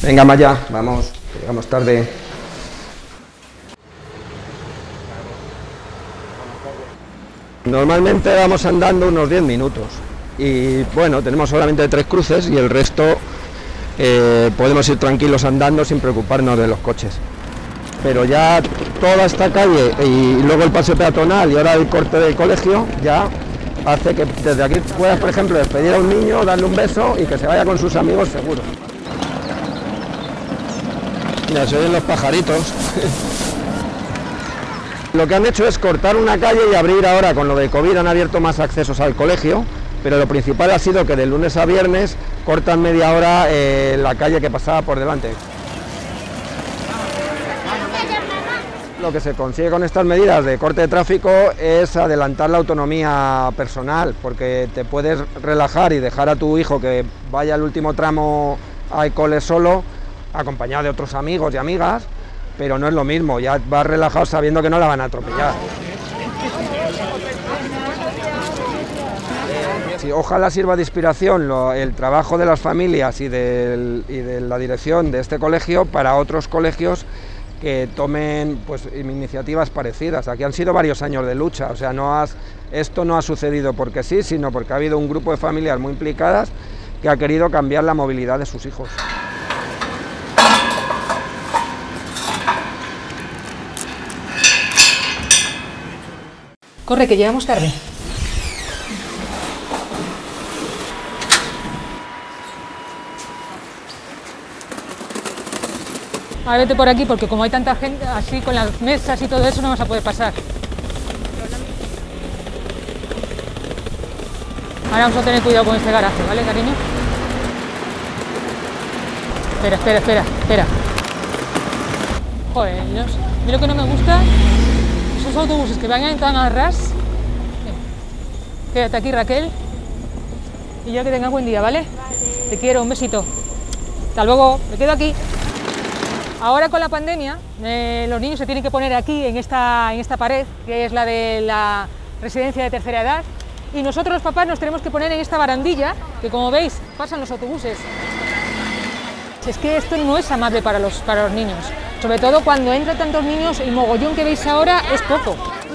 Venga, Maya, vamos, que llegamos tarde. Normalmente vamos andando unos 10 minutos y bueno, tenemos solamente 3 cruces y el resto podemos ir tranquilos andando sin preocuparnos de los coches. Pero ya toda esta calle y luego el paseo peatonal y ahora el corte del colegio ya hace que desde aquí puedas, por ejemplo, despedir a un niño, darle un beso y que se vaya con sus amigos seguro. Ya se oyen los pajaritos. Lo que han hecho es cortar una calle y abrir ahora, con lo de COVID han abierto más accesos al colegio, pero lo principal ha sido que de lunes a viernes cortan media hora la calle que pasaba por delante. Lo que se consigue con estas medidas de corte de tráfico es adelantar la autonomía personal, porque te puedes relajar y dejar a tu hijo que vaya al último tramo al cole solo, acompañado de otros amigos y amigas, pero no es lo mismo, ya vas relajado sabiendo que no la van a atropellar. Sí, ojalá sirva de inspiración el trabajo de las familias y de la dirección de este colegio para otros colegios que tomen pues iniciativas parecidas. Aquí han sido varios años de lucha, o sea, esto no ha sucedido porque sí, sino porque ha habido un grupo de familias muy implicadas que ha querido cambiar la movilidad de sus hijos. Corre, que llegamos tarde. A ver, vete por aquí, porque como hay tanta gente, así con las mesas y todo eso, no vas a poder pasar. Ahora vamos a tener cuidado con este garaje, ¿vale, cariño? Espera. Joder, Dios. A mí lo que no me gusta, esos autobuses que vayan tan a ras. Quédate aquí, Raquel. Y yo que tengas buen día, ¿vale? Vale. Te quiero, un besito. Hasta luego, me quedo aquí. Ahora con la pandemia, los niños se tienen que poner aquí, en esta pared, que es la de la residencia de tercera edad, y nosotros los papás nos tenemos que poner en esta barandilla, que como veis, pasan los autobuses. Es que esto no es amable para los niños, sobre todo cuando entran tantos niños, el mogollón que veis ahora es poco.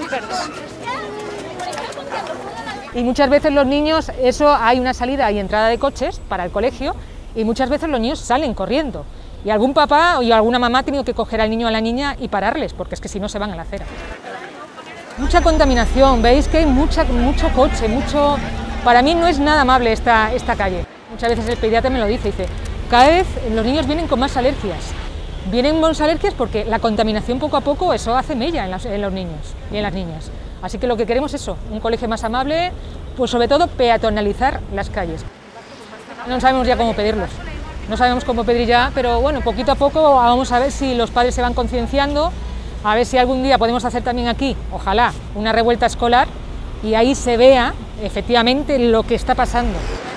Y muchas veces los niños, hay una salida y entrada de coches para el colegio, y muchas veces los niños salen corriendo. Y algún papá o alguna mamá ha tenido que coger al niño o a la niña y pararles, porque es que si no se van a la acera. Mucha contaminación, veis que hay mucho coche, Para mí no es nada amable esta calle. Muchas veces el pediatra me lo dice, cada vez los niños vienen con más alergias. Vienen con más alergias porque la contaminación poco a poco, eso hace mella en los niños y en las niñas. Así que lo que queremos es eso, un colegio más amable, pues sobre todo peatonalizar las calles. No sabemos ya cómo pedirlos. No sabemos cómo pedir ya, pero bueno, poquito a poco vamos a ver si los padres se van concienciando, a ver si algún día podemos hacer también aquí, ojalá, una revuelta escolar y ahí se vea efectivamente lo que está pasando.